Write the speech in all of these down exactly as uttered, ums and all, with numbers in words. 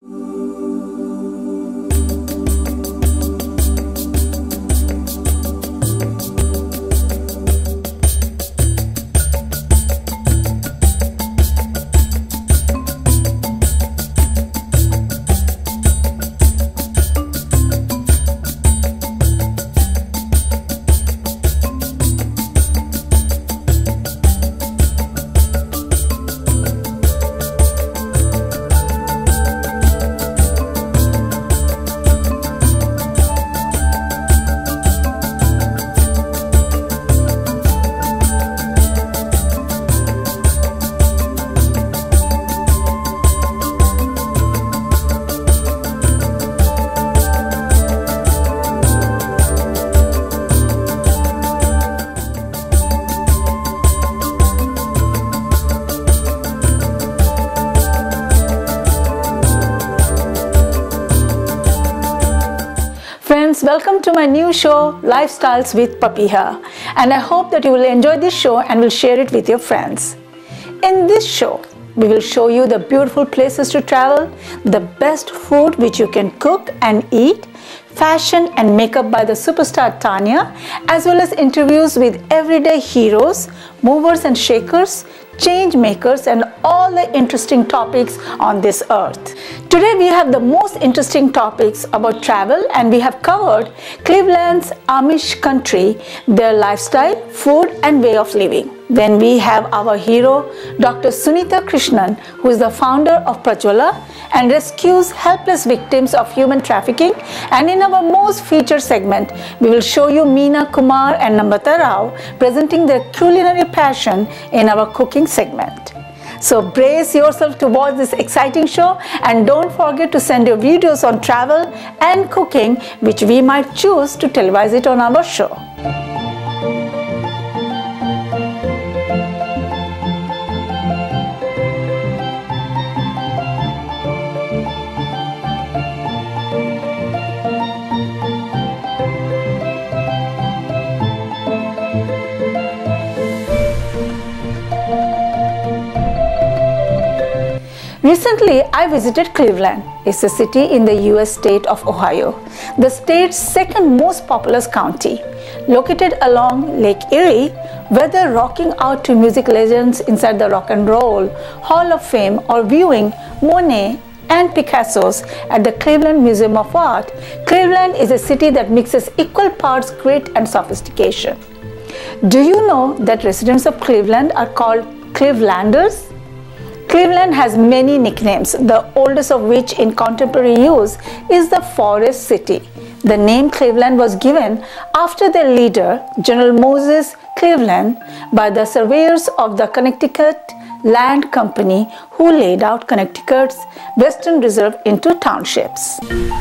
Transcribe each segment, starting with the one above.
Welcome to my new show, Lifestyles with Papiha, and I hope that you will enjoy this show and will share it with your friends. In this show, we will show you the beautiful places to travel, the best food which you can cook and eat, fashion and makeup by the superstar Tanya, as well as interviews with everyday heroes, movers and shakers, change makers, and all the interesting topics on this earth. Today we have the most interesting topics about travel, and we have covered Cleveland's Amish country, their lifestyle, food and way of living. Then we have our hero, Doctor Sunitha Krishnan, who is the founder of Prajwala and rescues helpless victims of human trafficking. And in our most featured segment, we will show you Meena Kumar and Namrata Rao presenting their culinary passion in our cooking segment. So brace yourself to watch this exciting show, and don't forget to send your videos on travel and cooking, which we might choose to televise it on our show. Recently, I visited Cleveland. It's a city in the U S state of Ohio, the state's second most populous county. Located along Lake Erie, whether rocking out to music legends inside the Rock and Roll Hall of Fame or viewing Monet and Picasso's at the Cleveland Museum of Art, Cleveland is a city that mixes equal parts grit and sophistication. Do you know that residents of Cleveland are called Clevelanders? Cleveland has many nicknames, the oldest of which in contemporary use is the Forest City. The name Cleveland was given after their leader, General Moses Cleveland, by the surveyors of the Connecticut Land Company, who laid out Connecticut's Western Reserve into townships.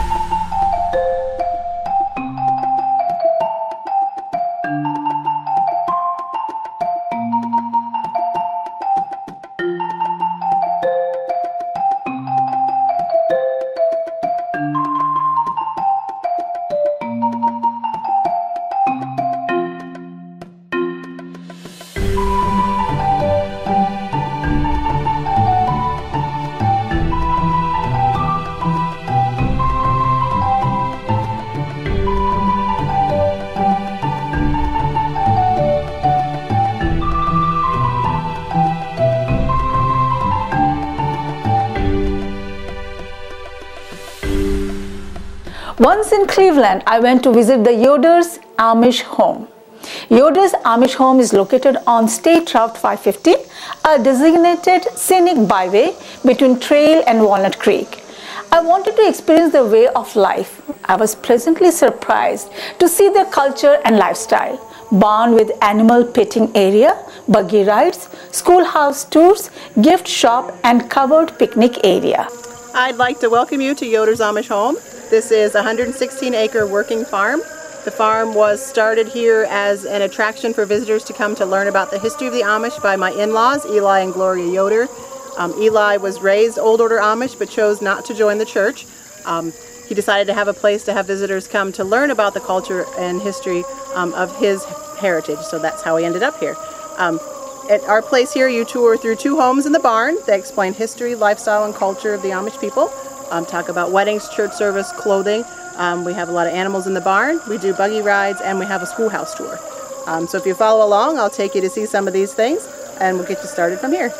Once in Cleveland, I went to visit the Yoder's Amish home. Yoder's Amish home is located on State Route five fifteen, a designated scenic byway between Trail and Walnut Creek. I wanted to experience their way of life. I was pleasantly surprised to see their culture and lifestyle. Barn with animal petting area, buggy rides, schoolhouse tours, gift shop, and covered picnic area. I'd like to welcome you to Yoder's Amish home. This is a one hundred sixteen acre working farm. The farm was started here as an attraction for visitors to come to learn about the history of the Amish by my in-laws, Eli and Gloria Yoder. Um, Eli was raised Old Order Amish but chose not to join the church. Um, he decided to have a place to have visitors come to learn about the culture and history um, of his heritage, so that's how he ended up here. Um, at our place here, you tour through two homes in the barn that explain history, lifestyle, and culture of the Amish people. um, talk about weddings, church service, clothing. Um, we have a lot of animals in the barn. We do buggy rides, and we have a schoolhouse tour. Um, so if you follow along, I'll take you to see some of these things, and we'll get you started from here.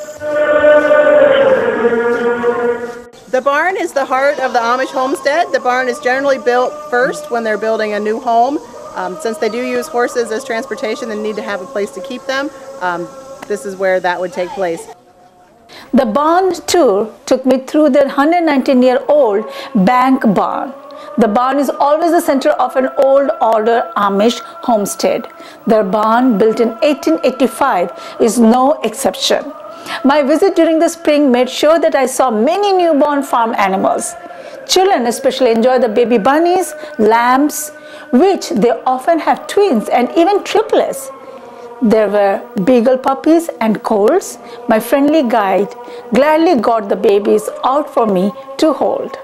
The barn is the heart of the Amish homestead. The barn is generally built first when they're building a new home. Um, since they do use horses as transportation, they need to have a place to keep them. Um, this is where that would take place. The barn tour took me through the one hundred nineteen year old Bank Barn. The barn is always the center of an old order Amish homestead. Their barn, built in eighteen eighty-five, is no exception. My visit during the spring made sure that I saw many newborn farm animals. Children especially enjoy the baby bunnies, lambs, which they often have twins and even triplets. There were beagle puppies and colts. My friendly guide gladly got the babies out for me to hold.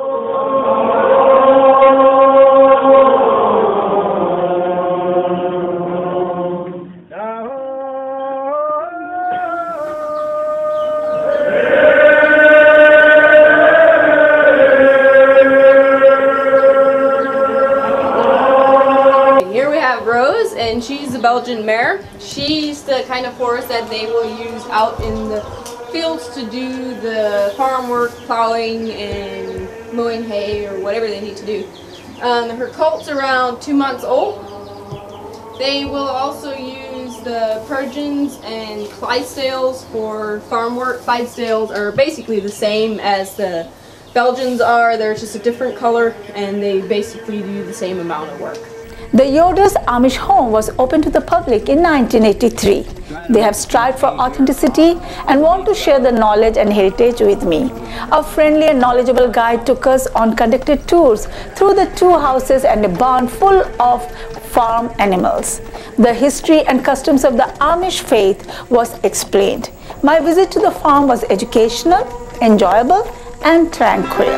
And she's a Belgian mare. She's the kind of horse that they will use out in the fields to do the farm work, plowing and mowing hay or whatever they need to do. Um, her colt's around two months old. They will also use the Persians and Clydesdales for farm work. Clydesdales are basically the same as the Belgians are. They're just a different color, and they basically do the same amount of work. The Yoder's Amish home was opened to the public in nineteen eighty-three. They have strived for authenticity and want to share the knowledge and heritage with me. A friendly and knowledgeable guide took us on conducted tours through the two houses and a barn full of farm animals. The history and customs of the Amish faith was explained. My visit to the farm was educational, enjoyable, and tranquil.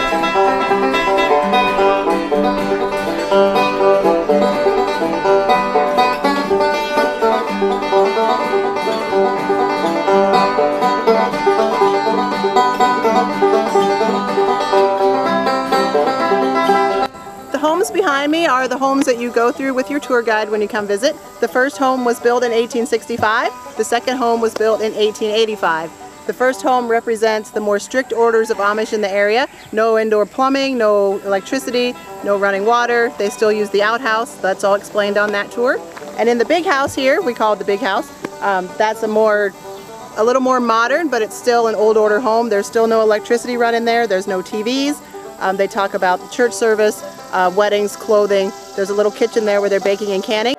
Behind me are the homes that you go through with your tour guide when you come visit. The first home was built in eighteen sixty-five. The second home was built in eighteen eighty-five. The first home represents the more strict orders of Amish in the area. No indoor plumbing, no electricity, no running water. They still use the outhouse. That's all explained on that tour. And in the big house here, we call it the big house, um, that's a more a little more modern, but it's still an old order home. There's still no electricity running there. There's no T Vs. Um, they talk about the church service, uh, weddings, clothing. There's a little kitchen there where they're baking and canning.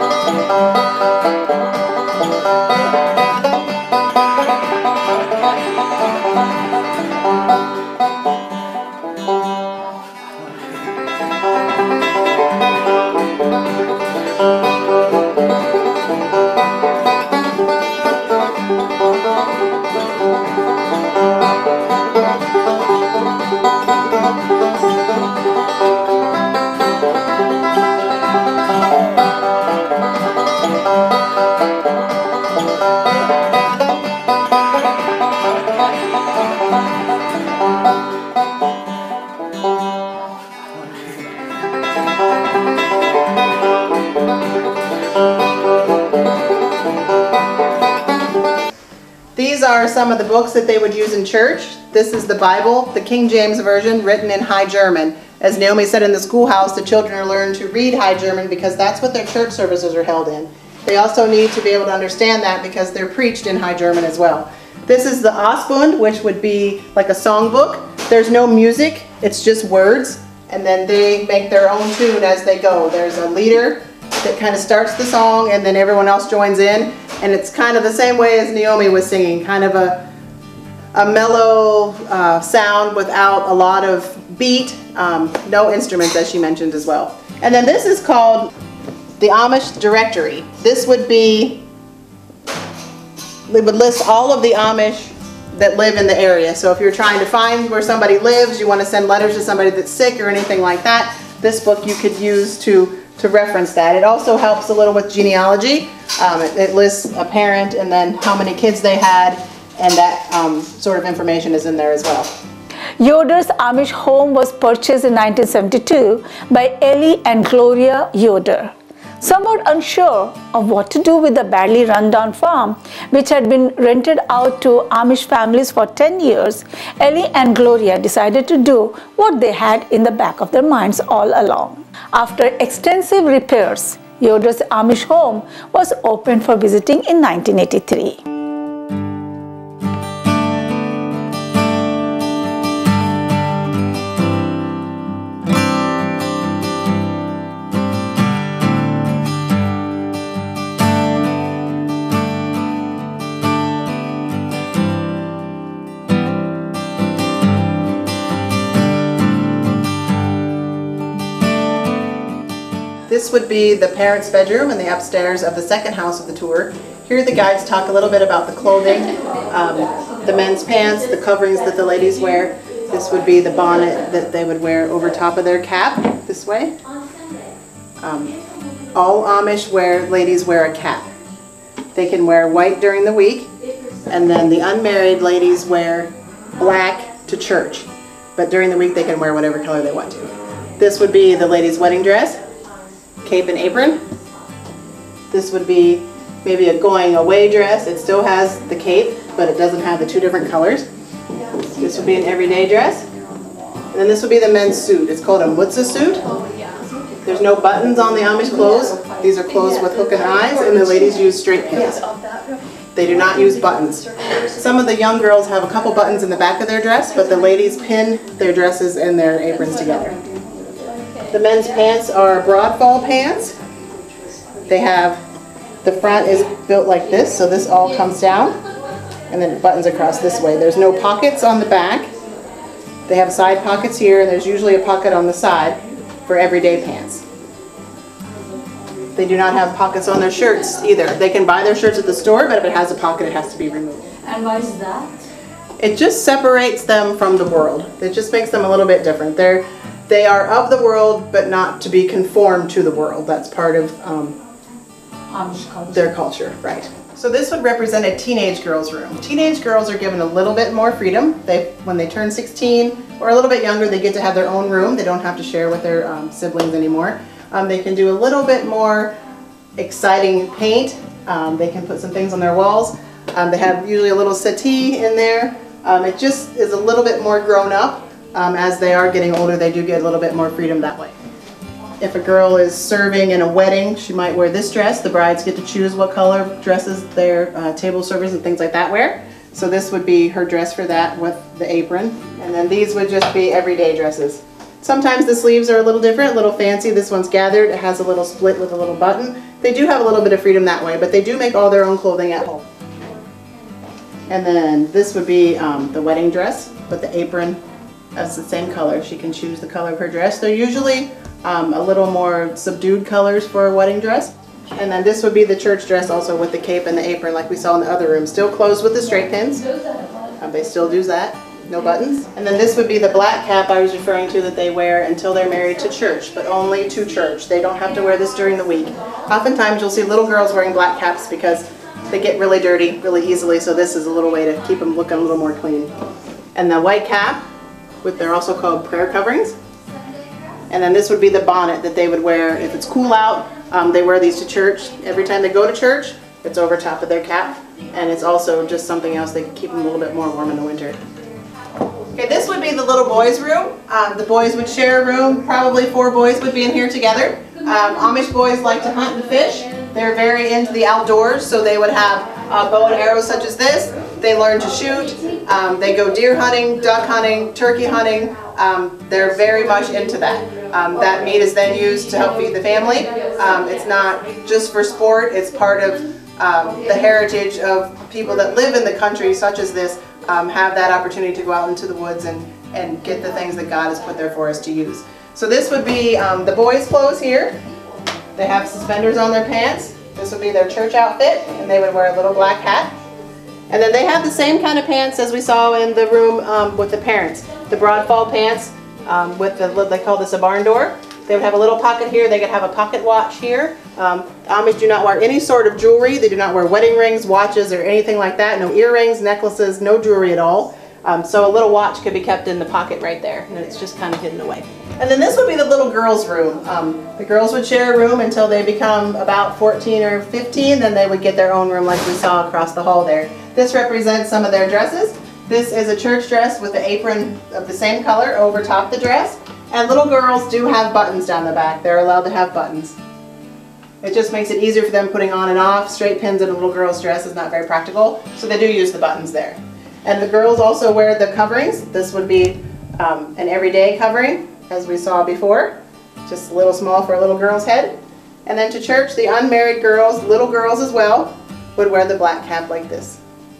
These are some of the books that they would use in church. This is the Bible, the King James Version, written in High German. As Naomi said in the schoolhouse, the children are learned to read High German because that's what their church services are held in. They also need to be able to understand that because they're preached in High German as well. This is the Osbund, which would be like a songbook. There's no music, it's just words, and then they make their own tune as they go. There's a leader that kind of starts the song and then everyone else joins in, and it's kind of the same way as Naomi was singing, kind of a, a mellow uh, sound without a lot of beat, um, no instruments as she mentioned as well. And then this is called the Amish Directory. This would be, it would list all of the Amish that live in the area. So if you're trying to find where somebody lives, you want to send letters to somebody that's sick or anything like that, this book you could use to, to reference that. It also helps a little with genealogy. Um, it, it lists a parent and then how many kids they had, and that um, sort of information is in there as well. Yoder's Amish home was purchased in nineteen seventy-two by Ellie and Gloria Yoder. Somewhat unsure of what to do with the badly run-down farm, which had been rented out to Amish families for ten years, Ellie and Gloria decided to do what they had in the back of their minds all along. After extensive repairs, Yoder's Amish home was opened for visiting in nineteen eighty-three. This would be the parents' bedroom and the upstairs of the second house of the tour. Here the guides talk a little bit about the clothing, um, the men's pants, the coverings that the ladies wear. This would be the bonnet that they would wear over top of their cap, this way. Um, all Amish wear, ladies wear a cap. They can wear white during the week, and then the unmarried ladies wear black to church. But during the week they can wear whatever color they want to. This would be the ladies' wedding dress. Cape and apron. This would be maybe a going away dress. It still has the cape, but it doesn't have the two different colors. This would be an everyday dress. And then this would be the men's suit. It's called a mutza suit. There's no buttons on the Amish clothes. These are clothes with hook and eyes, and the ladies use straight pants. They do not use buttons. Some of the young girls have a couple buttons in the back of their dress, but the ladies pin their dresses and their aprons together. The men's pants are broad fall pants. They have, the front is built like this, so this all comes down, and then it buttons across this way. There's no pockets on the back. They have side pockets here, and there's usually a pocket on the side for everyday pants. They do not have pockets on their shirts either. They can buy their shirts at the store, but if it has a pocket, it has to be removed. And why is that? It just separates them from the world. It just makes them a little bit different. They're They are of the world, but not to be conformed to the world. That's part of um, Amish culture. their culture, right. So this would represent a teenage girl's room. Teenage girls are given a little bit more freedom. They, when they turn sixteen or a little bit younger, they get to have their own room. They don't have to share with their um, siblings anymore. Um, they can do a little bit more exciting paint. Um, they can put some things on their walls. Um, they have usually a little settee in there. Um, it just is a little bit more grown up. Um, as they are getting older, they do get a little bit more freedom that way. If a girl is serving in a wedding, she might wear this dress. The brides get to choose what color dresses their uh, table servers and things like that wear. So this would be her dress for that with the apron. And then these would just be everyday dresses. Sometimes the sleeves are a little different, a little fancy. This one's gathered. It has a little split with a little button. They do have a little bit of freedom that way, but they do make all their own clothing at home. And then this would be um, the wedding dress with the apron. That's the same color. She can choose the color of her dress. They're usually um, a little more subdued colors for a wedding dress. And then this would be the church dress also with the cape and the apron like we saw in the other room. Still closed with the straight pins. Um, they still do that. No buttons. And then this would be the black cap I was referring to that they wear until they're married to church, but only to church. They don't have to wear this during the week. Oftentimes you'll see little girls wearing black caps because they get really dirty really easily, so this is a little way to keep them looking a little more clean. And the white cap, with they're also called prayer coverings. And then this would be the bonnet that they would wear if it's cool out. Um, they wear these to church. Every time they go to church, it's over top of their cap. And it's also just something else that can keep them a little bit more warm in the winter. Okay, this would be the little boys' room. Um, the boys would share a room. Probably four boys would be in here together. Um, Amish boys like to hunt and fish. They're very into the outdoors, so they would have uh, bow and arrows such as this. They learn to shoot. Um, they go deer hunting, duck hunting, turkey hunting. Um, they're very much into that. Um, that meat is then used to help feed the family. Um, it's not just for sport. It's part of um, the heritage of people that live in the country such as this, um, have that opportunity to go out into the woods and, and get the things that God has put there for us to use. So this would be um, the boys' clothes here. They have suspenders on their pants. This would be their church outfit, and they would wear a little black hat. And then they have the same kind of pants as we saw in the room um, with the parents. The broad fall pants um, with the, they call this a barn door. They would have a little pocket here. They could have a pocket watch here. Um, Amish do not wear any sort of jewelry. They do not wear wedding rings, watches, or anything like that. No earrings, necklaces, no jewelry at all. Um, so a little watch could be kept in the pocket right there, and it's just kind of hidden away. And then this would be the little girls' room. Um, the girls would share a room until they become about fourteen or fifteen, then they would get their own room like we saw across the hall there. This represents some of their dresses. This is a church dress with the apron of the same color over top the dress. And little girls do have buttons down the back. They're allowed to have buttons. It just makes it easier for them putting on and off. Straight pins in a little girl's dress is not very practical, so they do use the buttons there. And the girls also wear the coverings. This would be um, an everyday covering, as we saw before. Just a little small for a little girl's head. And then to church, the unmarried girls, little girls as well, would wear the black cap like this.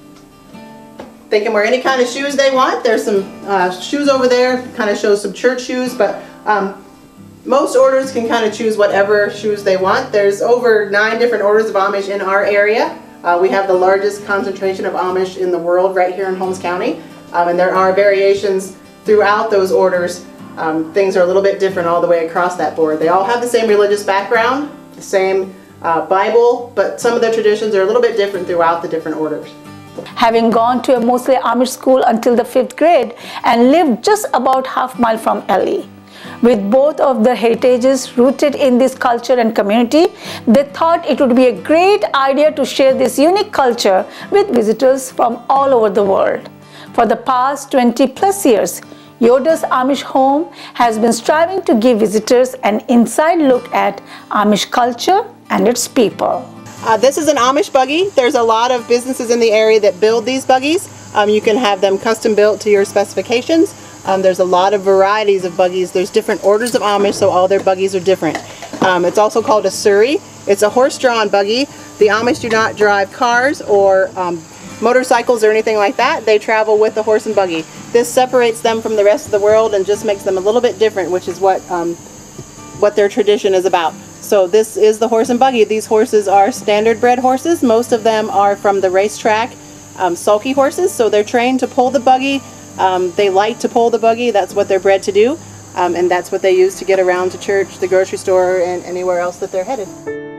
They can wear any kind of shoes they want. There's some uh, shoes over there, kind of shows some church shoes, but um, most orders can kind of choose whatever shoes they want. There's over nine different orders of Amish in our area. Uh, we have the largest concentration of Amish in the world right here in Holmes County, um, and there are variations throughout those orders. Um, things are a little bit different all the way across that board. They all have the same religious background, the same uh, Bible, but some of their traditions are a little bit different throughout the different orders. Having gone to a mostly Amish school until the fifth grade and lived just about half mile from Ellie. With both of their heritages rooted in this culture and community, they thought it would be a great idea to share this unique culture with visitors from all over the world. For the past twenty plus years, Yoder's Amish Home has been striving to give visitors an inside look at Amish culture and its people. Uh, this is an Amish buggy. There's a lot of businesses in the area that build these buggies. Um, you can have them custom built to your specifications. Um, there's a lot of varieties of buggies. There's different orders of Amish, so all their buggies are different. Um, it's also called a surrey. It's a horse-drawn buggy. The Amish do not drive cars or um, motorcycles or anything like that. They travel with the horse and buggy. This separates them from the rest of the world and just makes them a little bit different, which is what, um, what their tradition is about. So this is the horse and buggy. These horses are standard bred horses. Most of them are from the racetrack, um, sulky horses, so they're trained to pull the buggy. Um, they like to pull the buggy. That's what they're bred to do, um, and that's what they use to get around to church, the grocery store, and anywhere else that they're headed.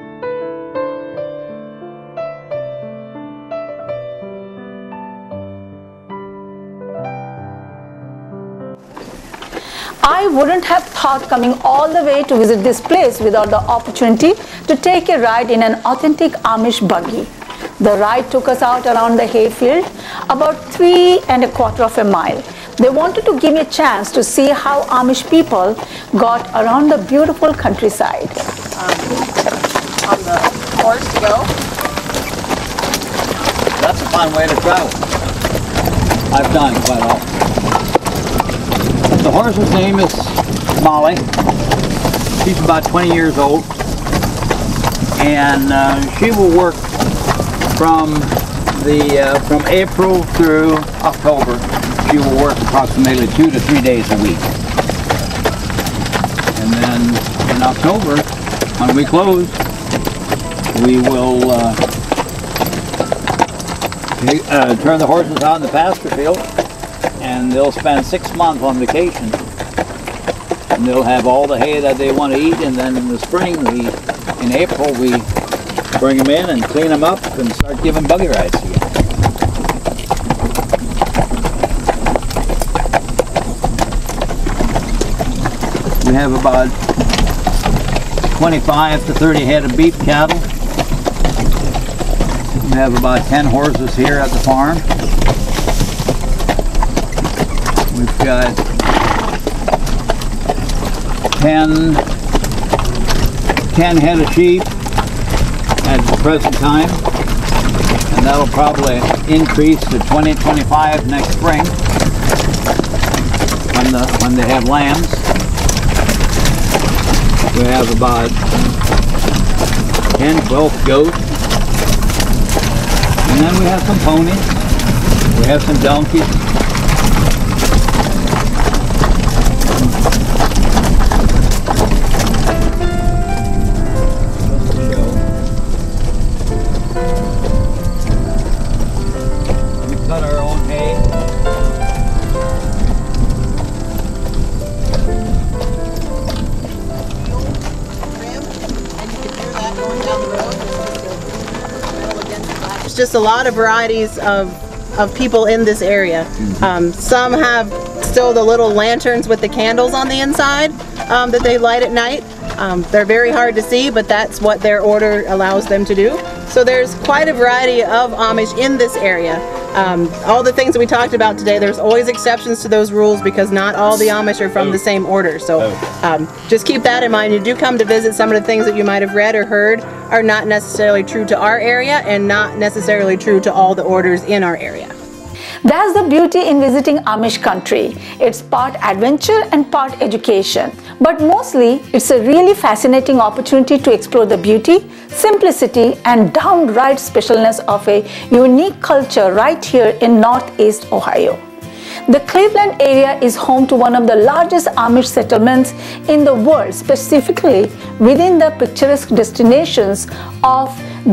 I wouldn't have thought coming all the way to visit this place without the opportunity to take a ride in an authentic Amish buggy. The ride took us out around the hayfield, about three and a quarter of a mile. They wanted to give me a chance to see how Amish people got around the beautiful countryside. Um, on the horse to go. That's a fun way to travel. I've done quite often. The horse's name is Molly. She's about twenty years old, and uh, she will work from the uh, from April through October. She will work approximately two to three days a week, and then in October, when we close, we will uh, take, uh, turn the horses out in the pasture field. And they'll spend six months on vacation. And they'll have all the hay that they want to eat, and then in the spring, we, in April, we bring them in and clean them up and start giving buggy rides again. We have about twenty-five to thirty head of beef cattle. We have about ten horses here at the farm. We've got ten, ten head of sheep at the present time, and that'll probably increase to twenty, twenty-five next spring when, the, when they have lambs. We have about ten, twelve goats, and then we have some ponies, we have some donkeys. Just a lot of varieties of of people in this area. Um, some have still the little lanterns with the candles on the inside um, that they light at night. Um, they're very hard to see, but that's what their order allows them to do. So there's quite a variety of Amish in this area. Um, all the things that we talked about today, there's always exceptions to those rules because not all the Amish are from the same order. So um, just keep that in mind. You do come to visit, some of the things that you might have read or heard are not necessarily true to our area and not necessarily true to all the orders in our area. That's the beauty in visiting Amish country. It's part adventure and part education. But mostly, it's a really fascinating opportunity to explore the beauty, simplicity, and downright specialness of a unique culture right here in Northeast Ohio. The Cleveland area is home to one of the largest Amish settlements in the world, specifically within the picturesque destinations of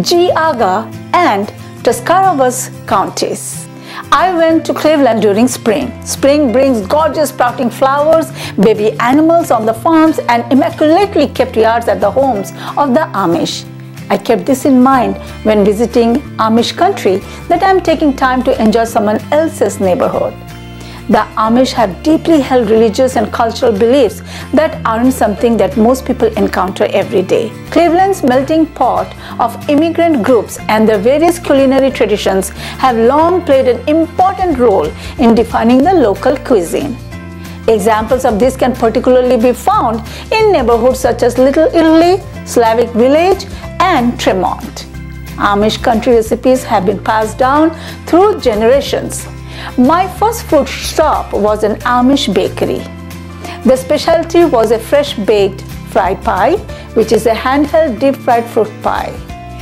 Geauga and Tuscarawas counties. I went to Cleveland during spring. Spring brings gorgeous sprouting flowers, baby animals on the farms, and immaculately kept yards at the homes of the Amish. I kept this in mind when visiting Amish country, that I'm taking time to enjoy someone else's neighborhood. The Amish have deeply held religious and cultural beliefs that aren't something that most people encounter every day. Cleveland's melting pot of immigrant groups and their various culinary traditions have long played an important role in defining the local cuisine. Examples of this can particularly be found in neighborhoods such as Little Italy, Slavic Village, and Tremont. Amish country recipes have been passed down through generations. My first food stop was an Amish bakery. The specialty was a fresh baked fry pie, which is a handheld deep fried fruit pie.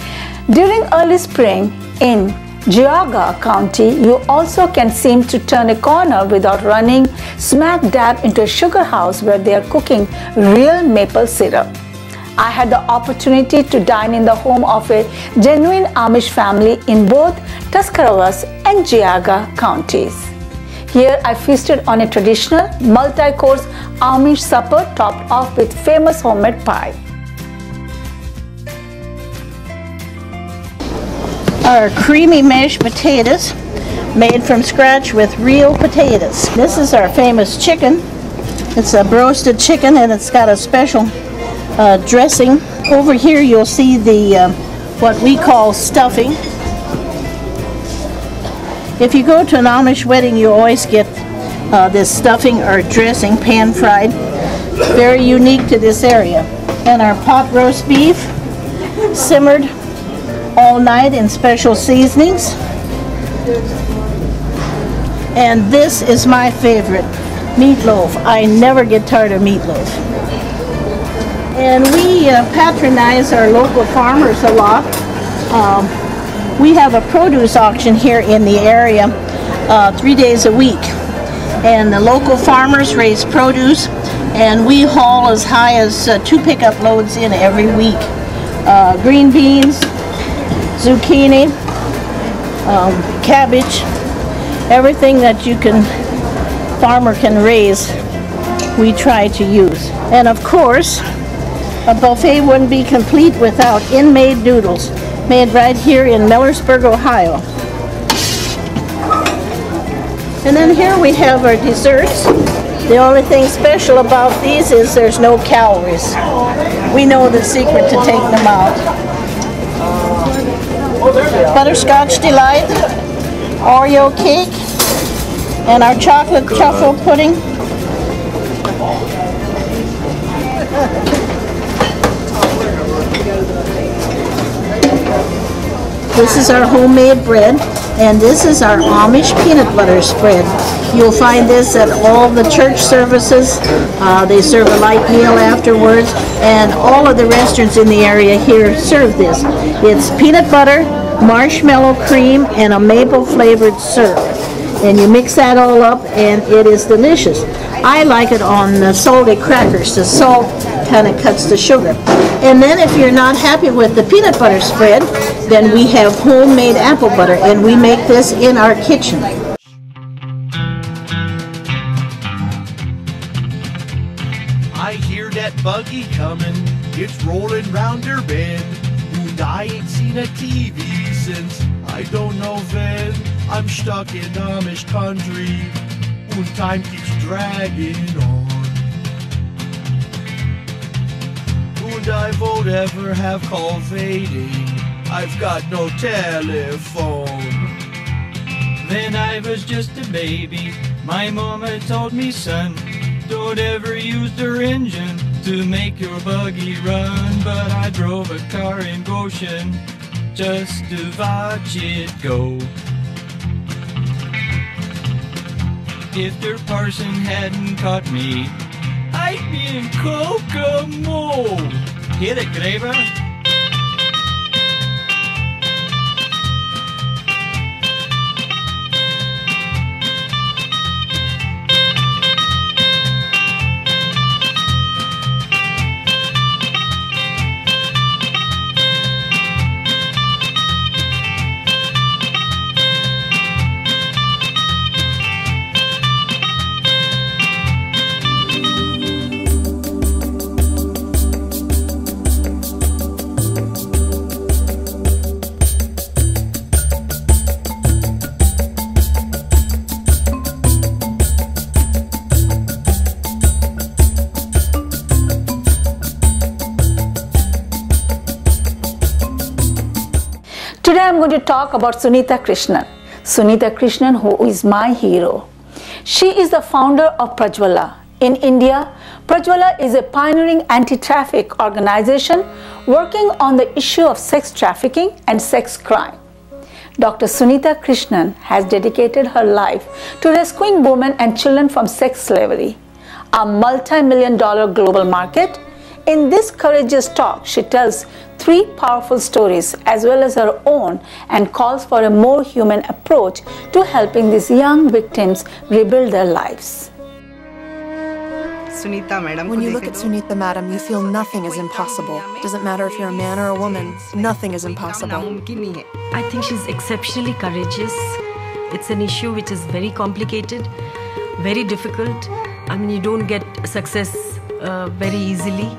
During early spring in Geauga County, you also can seem to turn a corner without running smack dab into a sugar house where they are cooking real maple syrup. I had the opportunity to dine in the home of a genuine Amish family in both Tuscarawas and Geauga counties. Here I feasted on a traditional multi-course Amish supper topped off with famous homemade pie. Our creamy mashed potatoes made from scratch with real potatoes. This is our famous chicken. It's a roasted chicken and it's got a special Uh, dressing. Over here you'll see the uh, what we call stuffing. If you go to an Amish wedding, you always get uh, this stuffing or dressing, pan fried. Very unique to this area. And our pot roast beef, simmered all night in special seasonings. And this is my favorite, meatloaf. I never get tired of meatloaf. And we uh, patronize our local farmers a lot. Um, we have a produce auction here in the area uh, three days a week. And the local farmers raise produce, and we haul as high as uh, two pickup loads in every week. Uh, green beans, zucchini, um, cabbage, everything that you can, farmer can raise, we try to use. And of course, a buffet wouldn't be complete without in-made noodles, made right here in Millersburg, Ohio. And then here we have our desserts. The only thing special about these is there's no calories. We know the secret to take them out. Butterscotch Delight, Oreo cake, and our chocolate truffle pudding. This is our homemade bread, and this is our Amish peanut butter spread. You'll find this at all the church services. Uh, they serve a light meal afterwards, and all of the restaurants in the area here serve this. It's peanut butter, marshmallow cream, and a maple flavored syrup. And you mix that all up, and it is delicious. I like it on uh, salty crackers. The salt kind of cuts the sugar. And then if you're not happy with the peanut butter spread, then we have homemade apple butter, and we make this in our kitchen. I hear that buggy coming, it's rolling round her bend. And I ain't seen a T V since I don't know when. I'm stuck in Amish country, and time keeps dragging on. And I won't ever have call fading, I've got no telephone. When I was just a baby, my mama told me, son, don't ever use their engine to make your buggy run. But I drove a car in Goshen just to watch it go. If their parson hadn't caught me, I'd be in Kokomo. Hit it, Graver. Today I'm going to talk about Sunita Krishnan. Sunita Krishnan, who is my hero. She is the founder of Prajwala. In India, Prajwala is a pioneering anti-traffic organization working on the issue of sex trafficking and sex crime. Doctor Sunita Krishnan has dedicated her life to rescuing women and children from sex slavery, a multi-million dollar global market. In this courageous talk, she tells three powerful stories as well as her own and calls for a more human approach to helping these young victims rebuild their lives. Sunita madam, when you look at Sunita madam, you feel nothing is impossible. Doesn't matter if you're a man or a woman, nothing is impossible. I think she's exceptionally courageous. It's an issue which is very complicated, very difficult. I mean, you don't get success uh, very easily.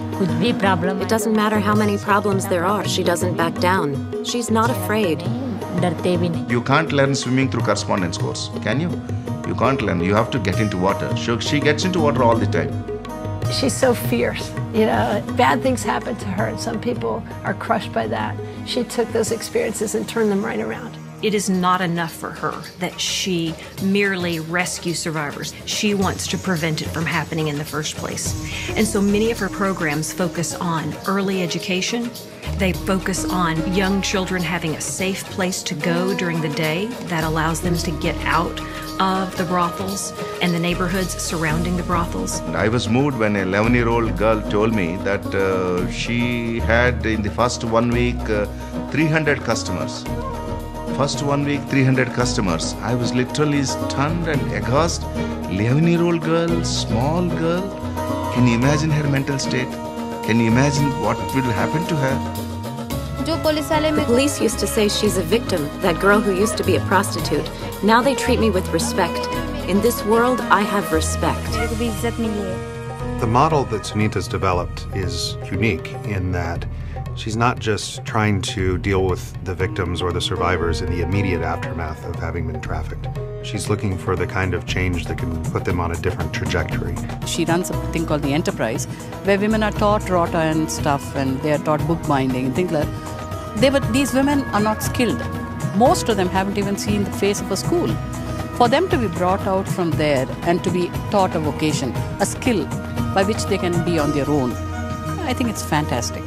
It doesn't matter how many problems there are, she doesn't back down. She's not afraid. You can't learn swimming through correspondence course, can you? You can't learn, you have to get into water. So she gets into water all the time. She's so fierce, you know, bad things happen to her and some people are crushed by that. She took those experiences and turned them right around. It is not enough for her that she merely rescues survivors. She wants to prevent it from happening in the first place. And so many of her programs focus on early education. They focus on young children having a safe place to go during the day that allows them to get out of the brothels and the neighborhoods surrounding the brothels. I was moved when an eleven-year-old girl told me that uh, she had in the first one week uh, three hundred customers. First one week, three hundred customers. I was literally stunned and aghast. eleven-year-old girl, small girl. Can you imagine her mental state? Can you imagine what will happen to her? The police used to say she's a victim, that girl who used to be a prostitute. Now they treat me with respect. In this world, I have respect. The model that Sunita's developed is unique in that she's not just trying to deal with the victims or the survivors in the immediate aftermath of having been trafficked. She's looking for the kind of change that can put them on a different trajectory. She runs a thing called the Enterprise, where women are taught rota and stuff, and they are taught bookbinding and things like that. They were, these women are not skilled. Most of them haven't even seen the face of a school. For them to be brought out from there and to be taught a vocation, a skill by which they can be on their own, I think it's fantastic.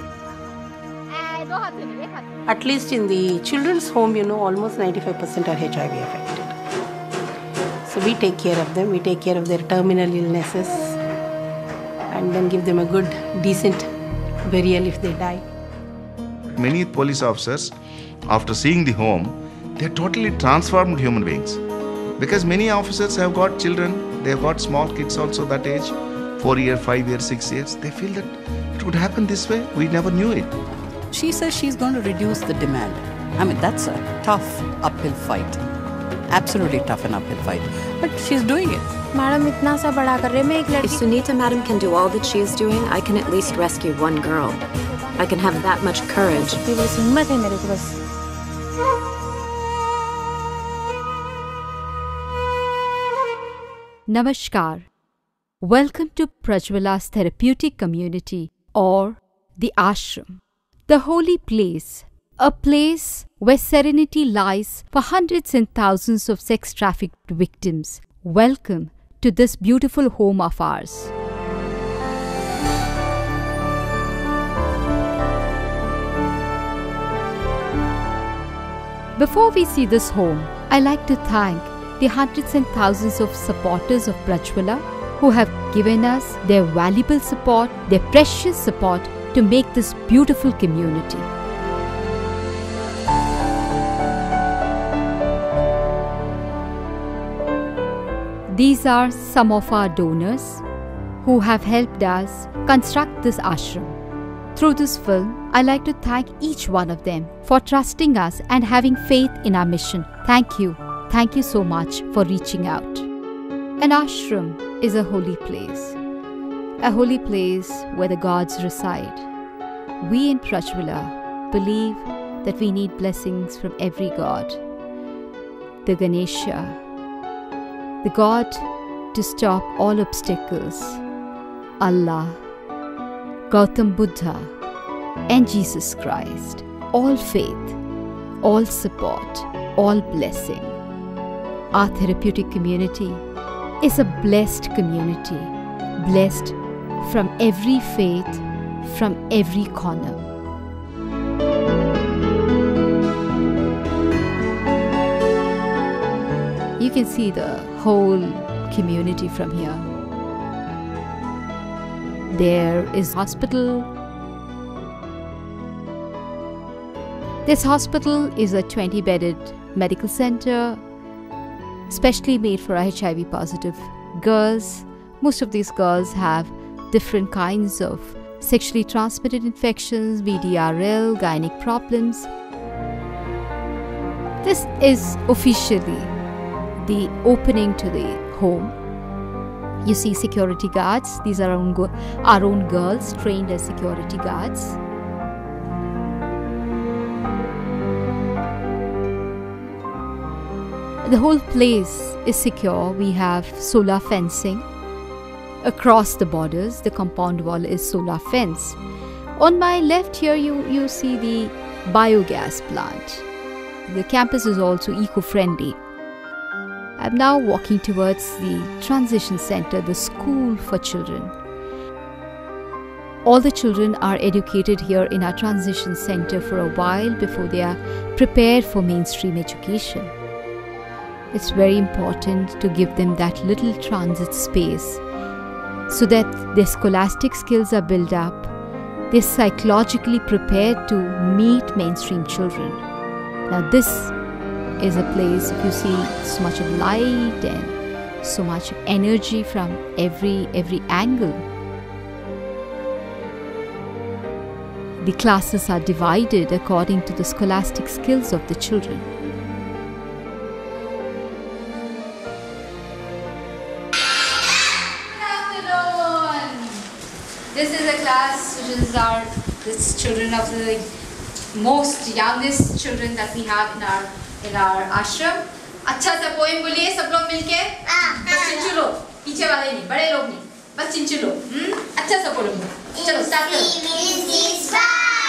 At least in the children's home, you know, almost ninety-five percent are H I V affected. So we take care of them, we take care of their terminal illnesses and then give them a good, decent burial if they die. Many police officers, after seeing the home, they're totally transformed human beings. Because many officers have got children, they've got small kids also that age, four years, five years, six years. They feel that it would happen this way. We never knew it. She says she's going to reduce the demand. I mean, that's a tough uphill fight. Absolutely tough and uphill fight. But she's doing it. If Sunita madam can do all that she is doing, I can at least rescue one girl. I can have that much courage. Namaskar. Welcome to Prajwala's therapeutic community, or the ashram, the holy place, a place where serenity lies for hundreds and thousands of sex-trafficked victims. Welcome to this beautiful home of ours. Before we see this home, I like to thank the hundreds and thousands of supporters of Prajwala who have given us their valuable support, their precious support to make this beautiful community. These are some of our donors who have helped us construct this ashram. Through this film, I like to thank each one of them for trusting us and having faith in our mission. Thank you. Thank you so much for reaching out. An ashram is a holy place, a holy place where the gods reside. We in Prajwala believe that we need blessings from every god. The Ganesha, the god to stop all obstacles, Allah, Gautam Buddha, and Jesus Christ. All faith, all support, all blessing. Our therapeutic community is a blessed community, blessed from every faith, from every corner. You can see the whole community from here. There is hospital. This hospital is a twenty-bedded medical center, specially made for H I V positive girls. Most of these girls have different kinds of sexually transmitted infections, V D R L, gynec problems. This is officially the opening to the home. You see security guards. These are our own, our own girls trained as security guards. The whole place is secure. We have solar fencing across the borders. The compound wall is solar fence. On my left here you, you see the biogas plant. The campus is also eco-friendly. I'm now walking towards the transition center, the school for children. All the children are educated here in our transition center for a while before they are prepared for mainstream education. It's very important to give them that little transit space so that their scholastic skills are built up. They're psychologically prepared to meet mainstream children. Now this is a place, if you see so much of light and so much energy from every, every angle. The classes are divided according to the scholastic skills of the children. This is a class which is our this children of the most youngest children that we have in our in our ashram. अच्छा सा poem बोलिए सब लोग मिलके. बस चिंचुलो पीछे वाले नहीं बड़े लोग नहीं बस चिंचुलो. हम्म अच्छा सा बोलो. चलो स्टार्ट करो.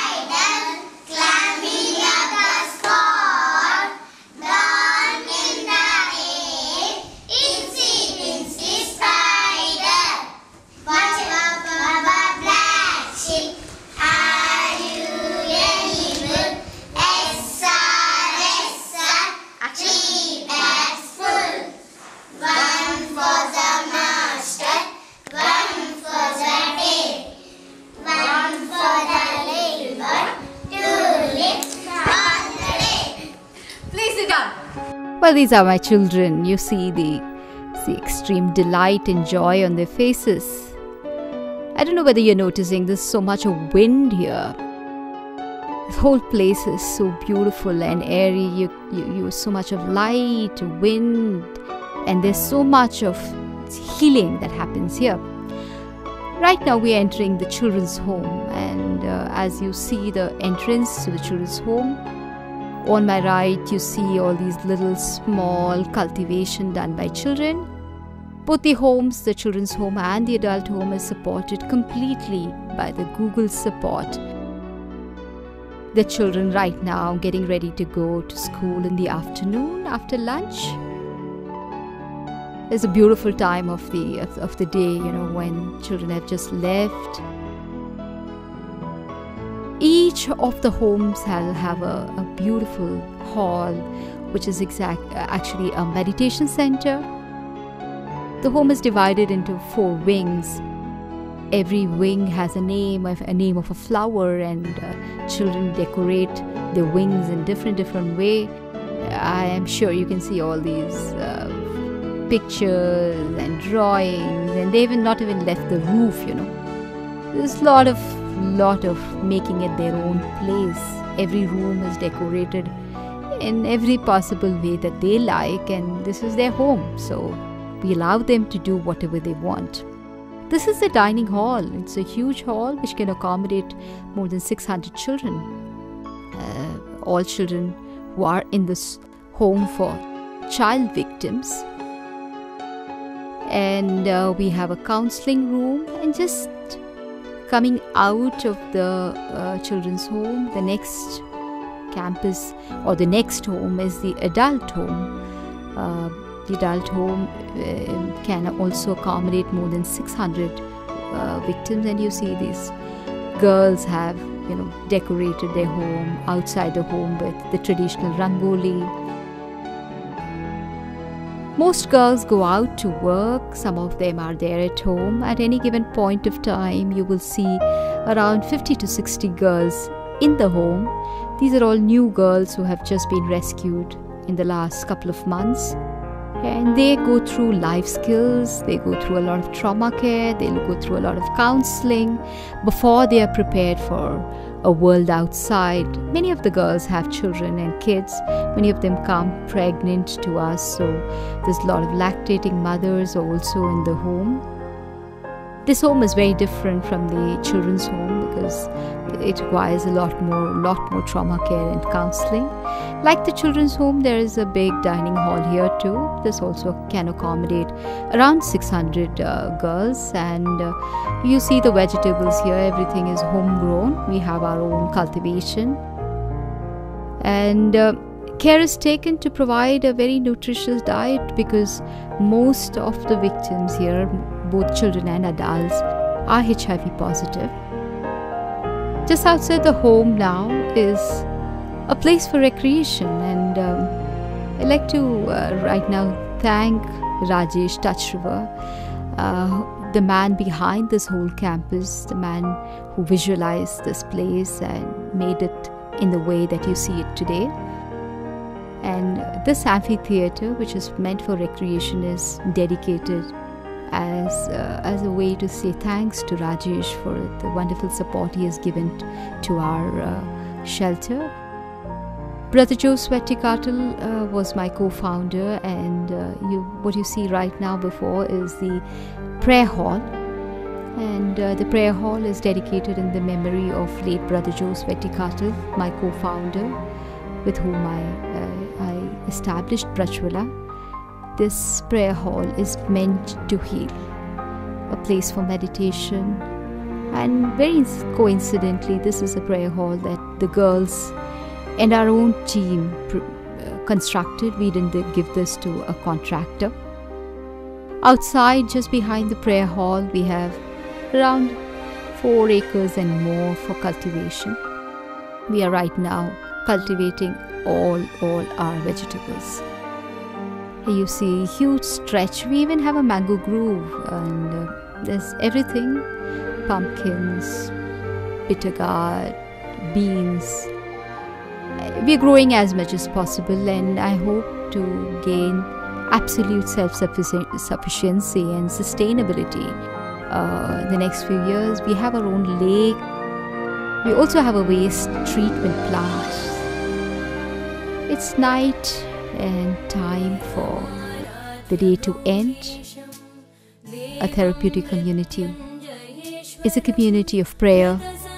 Well, these are my children. You see the, the extreme delight and joy on their faces. I don't know whether you're noticing there's so much of wind here. The whole place is so beautiful and airy. You, you, you so much of light, wind, and there's so much of healing that happens here. Right now we are entering the children's home, and uh, as you see the entrance to the children's home, on my right you see all these little small cultivation done by children. Both the homes, the children's home and the adult home, is supported completely by the Google support. The children right now getting ready to go to school in the afternoon after lunch. It's a beautiful time of the of, of the day, you know, when children have just left. Each of the homes have, have a, a beautiful hall, which is exact actually a meditation center. The home is divided into four wings. Every wing has a name, a name of a flower, and uh, children decorate their wings in different different way. I am sure you can see all these uh, pictures and drawings, and they even not even left the roof, you know. There's a lot of lot of making it their own place. Every room is decorated in every possible way that they like, and this is their home, so we allow them to do whatever they want. This is the dining hall. It's a huge hall which can accommodate more than six hundred children. Uh, all children who are in this home for child victims. And uh, we have a counseling room, and just coming out of the uh, children's home, the next campus or the next home is the adult home. Uh, the adult home uh, can also accommodate more than six hundred uh, victims, and you see these girls have, you know, decorated their home outside the home with the traditional rangoli. Most girls go out to work, some of them are there at home. At any given point of time, you will see around fifty to sixty girls in the home. These are all new girls who have just been rescued in the last couple of months. And they go through life skills, they go through a lot of trauma care, they'll go through a lot of counseling before they are prepared for a world outside. Many of the girls have children and kids. Many of them come pregnant to us, so there's a lot of lactating mothers also in the home. This home is very different from the children's home because it requires a lot more, lot more trauma care and counseling. Like the children's home, there is a big dining hall here too. This also can accommodate around six hundred uh, girls, and uh, you see the vegetables here. Everything is homegrown. We have our own cultivation, and uh, care is taken to provide a very nutritious diet because most of the victims here, both children and adults, are H I V positive. Just outside the home now is a place for recreation, and um, I'd like to uh, right now thank Rajesh Touchriver, uh, the man behind this whole campus, the man who visualized this place and made it in the way that you see it today. And this amphitheater, which is meant for recreation, is dedicated as uh, as a way to say thanks to Rajesh for the wonderful support he has given to our uh, shelter. Brother Joe Swetikatl uh, was my co-founder, and uh, you, what you see right now before is the prayer hall. And uh, the prayer hall is dedicated in the memory of late Brother Joe Swetikatl, my co-founder, with whom I, uh, I established Prajwala. This prayer hall is meant to heal, a place for meditation, and very coincidentally, this is a prayer hall that the girls and our own team uh, constructed. We didn't give this to a contractor. Outside, just behind the prayer hall, we have around four acres and more for cultivation. We are right now cultivating all, all our vegetables. Here you see a huge stretch. We even have a mango grove, and uh, there's everything: pumpkins, bitter gourd, beans. We're growing as much as possible, and I hope to gain absolute self-sufficiency and sustainability uh, in the next few years. We have our own lake. We also have a waste treatment plant. It's night and time for the day to end. A therapeutic community is a community of prayer,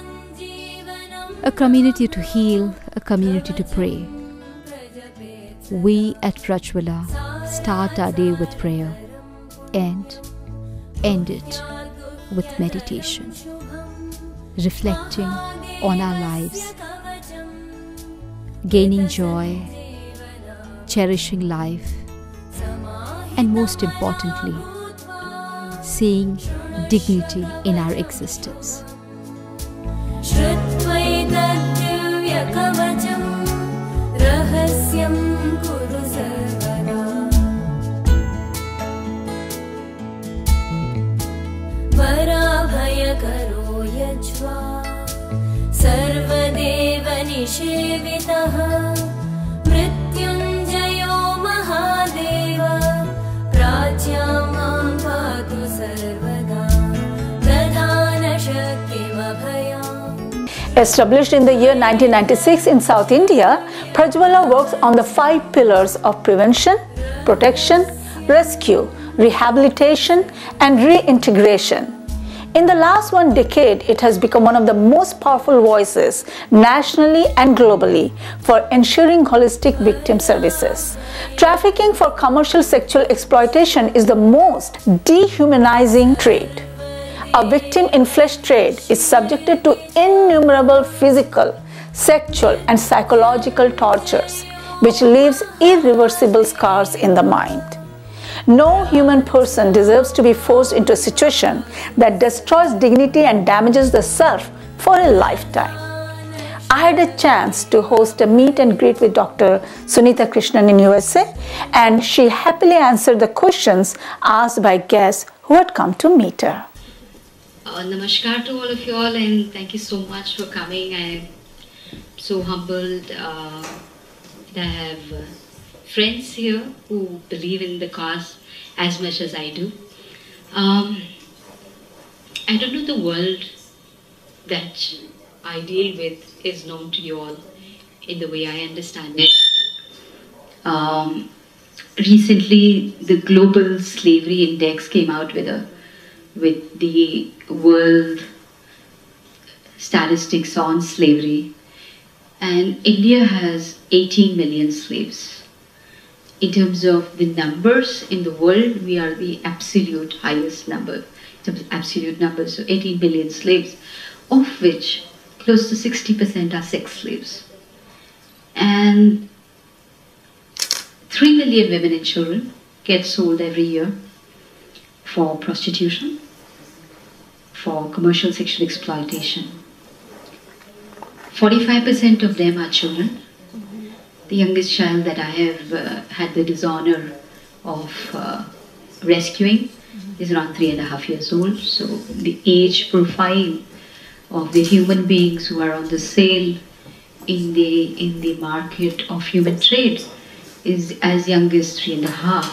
a community to heal, a community to pray. We at Prajwala start our day with prayer. end, end it with meditation, reflecting on our lives, gaining joy, cherishing life, and most importantly, seeing dignity in our existence. सर्वदेव निषेवितः मृत्युञ्जयो महादेव प्राच्या मां पातु सर्वदा प्रधानशक्तिमभयम्. Established in the year nineteen ninety-six in South India, Prajwala works on the five pillars of prevention, protection, rescue, rehabilitation, and reintegration. In the last one decade, it has become one of the most powerful voices nationally and globally for ensuring holistic victim services. Trafficking for commercial sexual exploitation is the most dehumanizing trade. A victim in flesh trade is subjected to innumerable physical, sexual, and psychological tortures, which leaves irreversible scars in the mind. No human person deserves to be forced into a situation that destroys dignity and damages the self for a lifetime. I had a chance to host a meet and greet with Doctor Sunita Krishnan in U S A, and she happily answered the questions asked by guests who had come to meet her. Uh, namaskar to all of you all, and thank you so much for coming. I'm so humbled uh, that I have uh, friends here who believe in the cause as much as I do. Um, I don't know the world that I deal with is known to you all in the way I understand it. Um, recently, the Global Slavery Index came out with a with the world statistics on slavery, and India has eighteen million slaves. In terms of the numbers in the world, we are the absolute highest number, in terms of absolute numbers, so eighteen million slaves, of which close to sixty percent are sex slaves. And three million women and children get sold every year for prostitution, for commercial sexual exploitation. forty-five percent of them are children. The youngest child that I have uh, had the dishonor of uh, rescuing is around three and a half years old. So the age profile of the human beings who are on the sale in the in the market of human trade is as young as three and a half.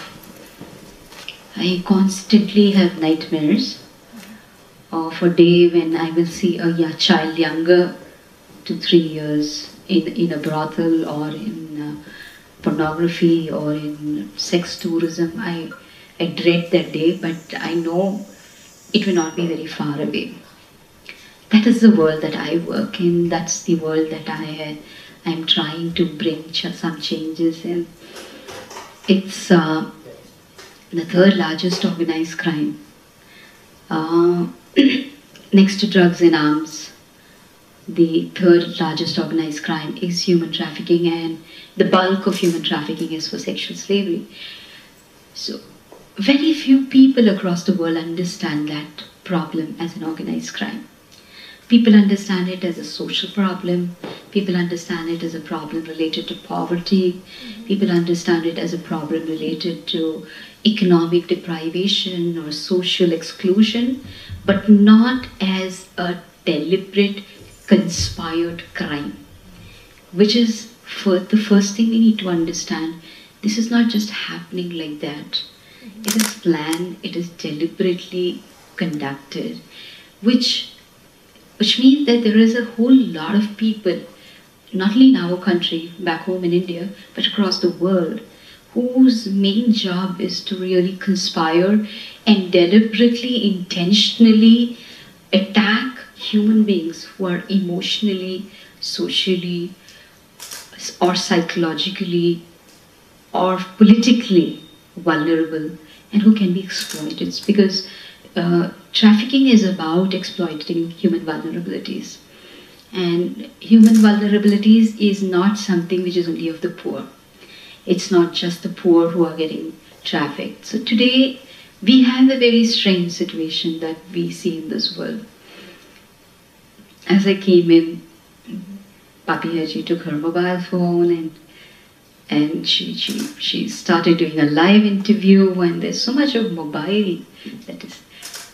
I constantly have nightmares of a day when I will see a young child younger to three years in in a brothel or in uh, pornography or in sex tourism. I I dread that day, but I know it will not be very far away. That is the world that I work in. That's the world that I I'm trying to bring ch some changes in. It's uh, the third largest organized crime, uh, next to drugs and arms. The third largest organized crime is human trafficking, and the bulk of human trafficking is for sexual slavery. So very few people across the world understand that problem as an organized crime. People understand it as a social problem. People understand it as a problem related to poverty. People understand it as a problem related to economic deprivation or social exclusion, but not as a deliberate, conspired crime, which is for the first thing we need to understand. This is not just happening like that. It is planned, it is deliberately conducted, which which means that there is a whole lot of people, not only in our country, back home in India, but across the world, whose main job is to really conspire and deliberately, intentionally attack human beings who are emotionally, socially, or psychologically, or politically vulnerable and who can be exploited. Because uh, trafficking is about exploiting human vulnerabilities. And human vulnerabilities is not something which is only of the poor. It's not just the poor who are getting trafficked. So today we have a very strange situation that we see in this world. As I came in, Papiha ji took her mobile phone and and she, she, she started doing a live interview, and there's so much of mobile that is.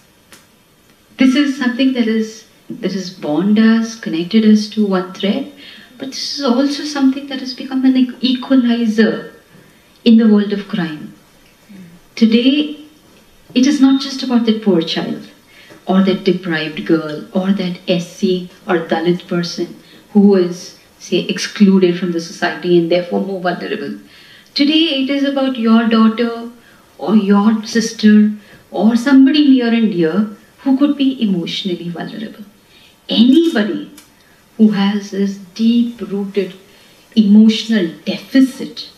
This is something that is that has bonded us, connected us to one thread, but this is also something that has become an equalizer in the world of crime. Today, it is not just about that poor child, or that deprived girl, or that S C or Dalit person who is, say, excluded from the society and therefore more vulnerable. Today, it is about your daughter, or your sister, or somebody near and dear who could be emotionally vulnerable. Anybody who has this deep-rooted emotional deficit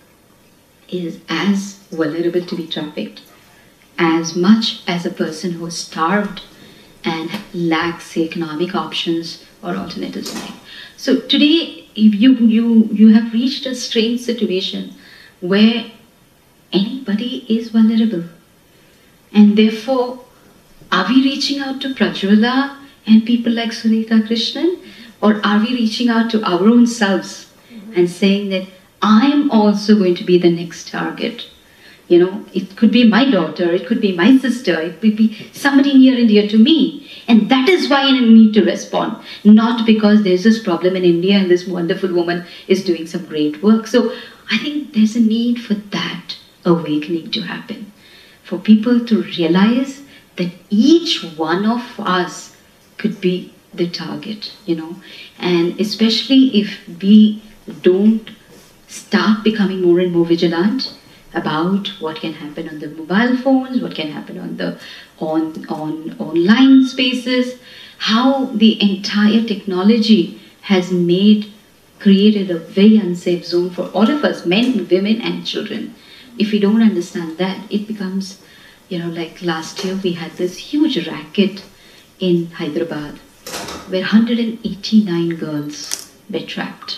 is as vulnerable to be trafficked as much as a person who is starved and lacks, say, economic options or alternatives in life. So today, you, you, you have reached a strange situation where anybody is vulnerable. And therefore, are we reaching out to Prajwala and people like Sunita Krishnan, or are we reaching out to our own selves and saying that I'm also going to be the next target? You know, it could be my daughter, it could be my sister, it could be somebody near and dear to me. And that is why I need to respond, not because there's this problem in India and this wonderful woman is doing some great work. So I think there's a need for that awakening to happen, for people to realize that each one of us could be the target, you know, and especially if we don't start becoming more and more vigilant about what can happen on the mobile phones, what can happen on the on on online spaces, how the entire technology has made created a very unsafe zone for all of us, men, women, and children. If we don't understand that, it becomes, you know, like last year we had this huge racket in Hyderabad where one hundred eighty-nine girls were trapped.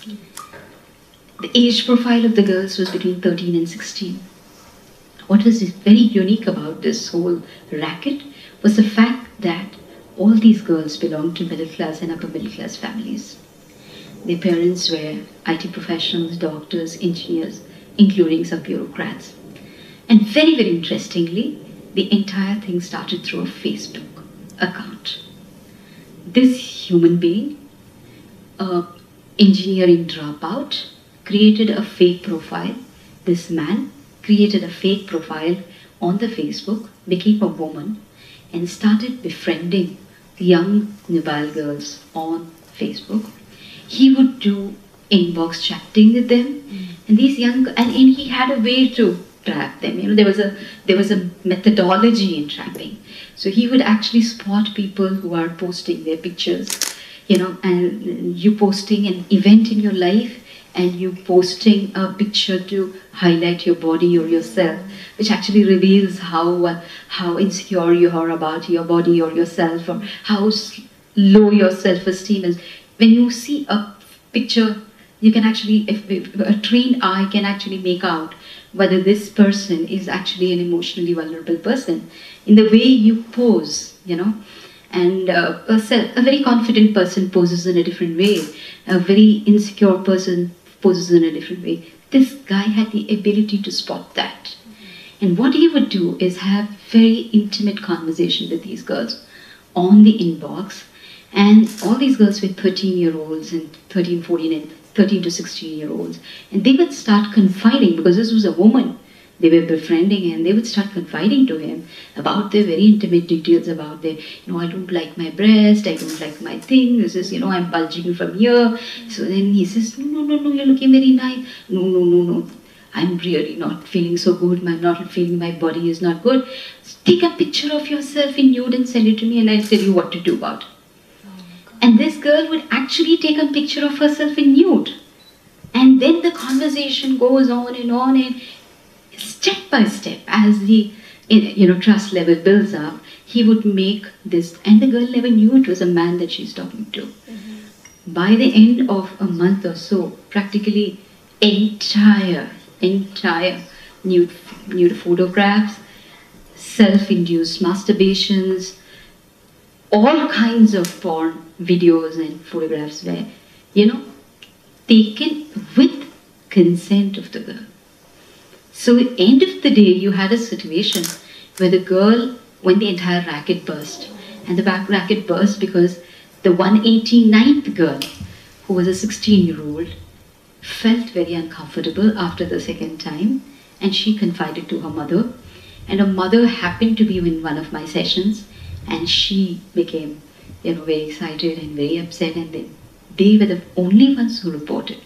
The age profile of the girls was between thirteen and sixteen. What was very unique about this whole racket was the fact that all these girls belonged to middle class and upper middle class families. Their parents were I T professionals, doctors, engineers, including some bureaucrats. And very, very interestingly, the entire thing started through a Facebook account. This human being, an engineering dropout, created a fake profile. This man created a fake profile on the Facebook, became a woman, and started befriending young Nepal girls on Facebook. He would do inbox chatting with them, mm. and these young, and, and he had a way to trap them. You know, there was a there was a methodology in trapping. So he would actually spot people who are posting their pictures, you know, and you posting an event in your life, and you posting a picture to highlight your body or yourself, which actually reveals how uh, how insecure you are about your body or yourself, or how low your self-esteem is. When you see a picture, you can actually, if, if a trained eye can actually make out whether this person is actually an emotionally vulnerable person in the way you pose, you know. And uh, a, self, a very confident person poses in a different way. A very insecure person poses in a different way. This guy had the ability to spot that. And what he would do is have very intimate conversation with these girls on the inbox. And all these girls were thirteen year olds and thirteen, fourteen and thirteen to sixteen year olds. And they would start confiding, because this was a woman they were befriending, and they would start confiding to him about their very intimate details about their, you know, I don't like my breast, I don't like my thing, this is, you know, I'm bulging from here. So then he says, no, no, no, no, you're looking very nice. No, no, no, no, I'm really not feeling so good, I'm not feeling my body is not good. Take a picture of yourself in nude and send it to me, and I'll tell you what to do about it. And this girl would actually take a picture of herself in nude. And then the conversation goes on and on, and step by step, as the you know trust level builds up, he would make this, and the girl never knew it was a man that she's talking to. Mm-hmm. By the end of a month or so, practically entire, entire nude, nude photographs, self-induced masturbations, all kinds of porn videos and photographs were, you know, taken with consent of the girl. So at the end of the day, you had a situation where the girl, when the entire racket burst, and the back racket burst because the one hundred eighty-ninth girl, who was a sixteen-year-old, felt very uncomfortable after the second time, and she confided to her mother, and her mother happened to be in one of my sessions, and she became, you know, very excited and very upset, and then they were the only ones who reported.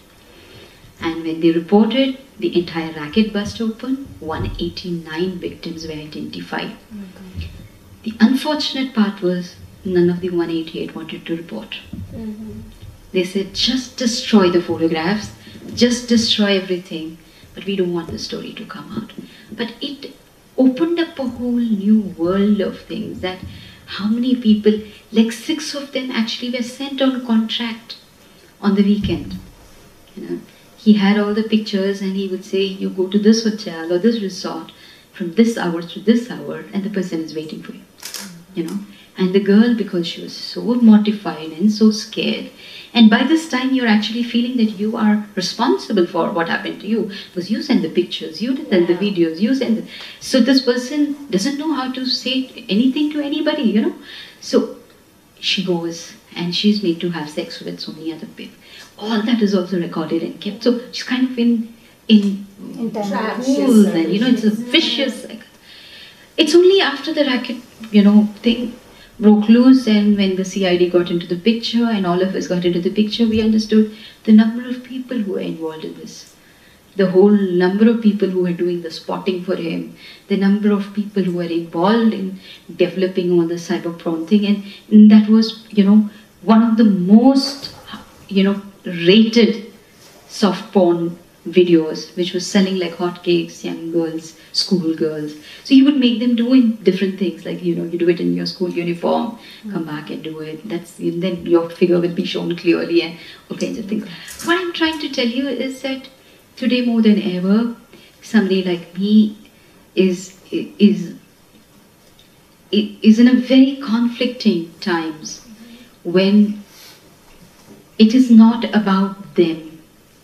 And when they reported, the entire racket burst open. one hundred eighty-nine victims were identified. Okay. The unfortunate part was none of the one hundred eighty-eight wanted to report. Mm-hmm. They said, just destroy the photographs, just destroy everything, but we don't want the story to come out. But it opened up a whole new world of things, that how many people, like six of them actually were sent on contract on the weekend. You know, he had all the pictures and he would say, you go to this hotel or this resort from this hour to this hour, and the person is waiting for you. You know, and the girl, because she was so mortified and so scared, and by this time you're actually feeling that you are responsible for what happened to you, because you send the pictures, you send the videos, you send the, so this person doesn't know how to say anything to anybody, you know. So she goes and she's made to have sex with so many other people. All that is also recorded and kept. So she's kind of in in rules, and you know, it's a vicious cycle. It's only after the racket, you know, thing broke loose, and when the C I D got into the picture and all of us got into the picture, we understood the number of people who were involved in this. The whole number of people who were doing the spotting for him, the number of people who were involved in developing all the cyber porn thing, and, and that was, you know, one of the most, you know, rated soft porn videos, which was selling like hotcakes, young girls, school girls. So you would make them doing different things, like, you know, you do it in your school uniform, come back and do it. That's, and then your figure will be shown clearly and all kinds of things. What I'm trying to tell you is that today more than ever, somebody like me is is is in a very conflicting times when it is not about them.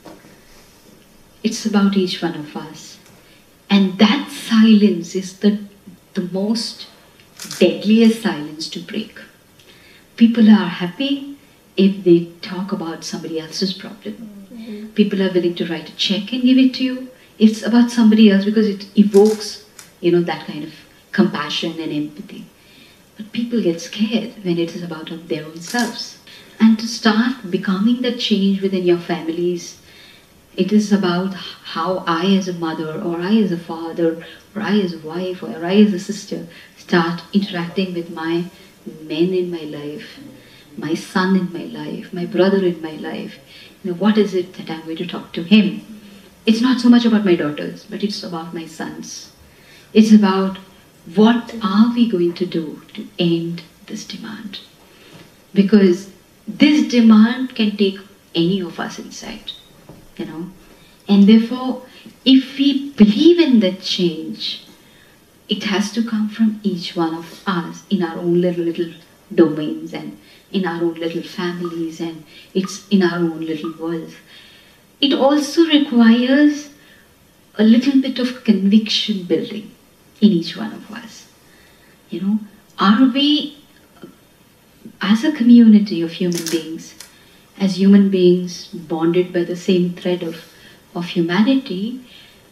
It's about each one of us. And that silence is the, the most deadliest silence to break. People are happy if they talk about somebody else's problem. Mm-hmm. People are willing to write a check and give it to you. It's about somebody else because it evokes, you know, that kind of compassion and empathy. But people get scared when it is about their own selves. And to start becoming that change within your families, it is about how I as a mother, or I as a father, or I as a wife, or I as a sister start interacting with my men in my life, my son in my life, my brother in my life. You know, what is it that I'm going to talk to him? It's not so much about my daughters, but it's about my sons. It's about what are we going to do to end this demand? Because this demand can take any of us inside. You know, and therefore, if we believe in that change, it has to come from each one of us in our own little little domains and in our own little families, and it's in our own little worlds. It also requires a little bit of conviction building in each one of us. You know, are we, as a community of human beings, as human beings bonded by the same thread of, of humanity,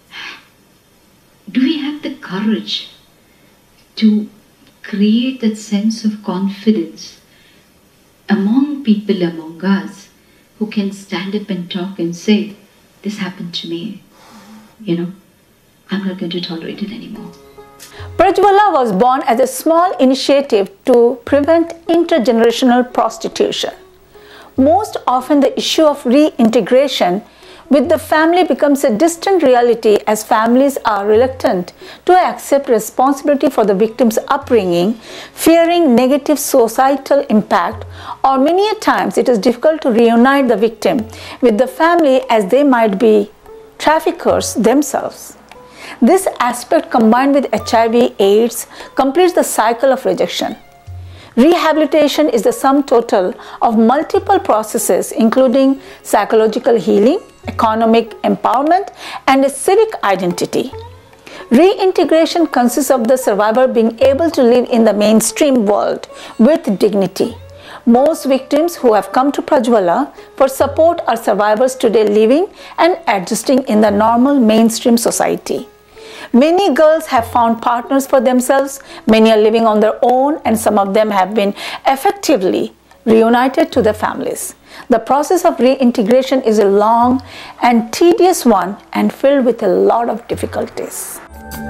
do we have the courage to create that sense of confidence among people among us who can stand up and talk and say, this happened to me, you know, I'm not going to tolerate it anymore. Prajwala was born as a small initiative to prevent intergenerational prostitution. Most often the issue of reintegration with the family becomes a distant reality as families are reluctant to accept responsibility for the victim's upbringing, fearing negative societal impact, or many a times it is difficult to reunite the victim with the family as they might be traffickers themselves. This aspect combined with H I V AIDS completes the cycle of rejection. Rehabilitation is the sum total of multiple processes including psychological healing, economic empowerment, and a civic identity. Reintegration consists of the survivor being able to live in the mainstream world with dignity. Most victims who have come to Prajwala for support are survivors today living and adjusting in the normal mainstream society. Many girls have found partners for themselves, many are living on their own, and some of them have been effectively reunited to their families. The process of reintegration is a long and tedious one and filled with a lot of difficulties.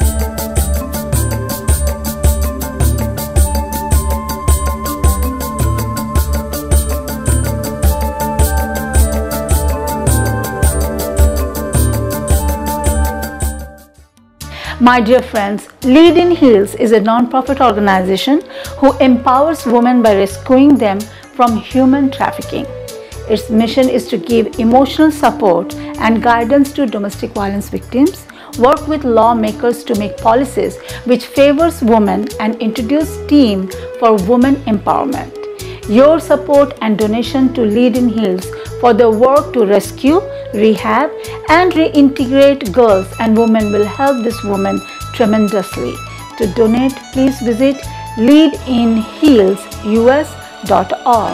My dear friends, Lead in Heels is a non-profit organization who empowers women by rescuing them from human trafficking. Its mission is to give emotional support and guidance to domestic violence victims, work with lawmakers to make policies which favors women, and introduce team for women empowerment. Your support and donation to Lead in Heels for the work to rescue, rehab, and reintegrate girls and women will help this woman tremendously. To donate, please visit lead in heels U S dot org.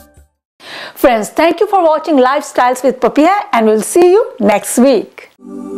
Friends, thank you for watching Lifestyles with Papiya, and we'll see you next week.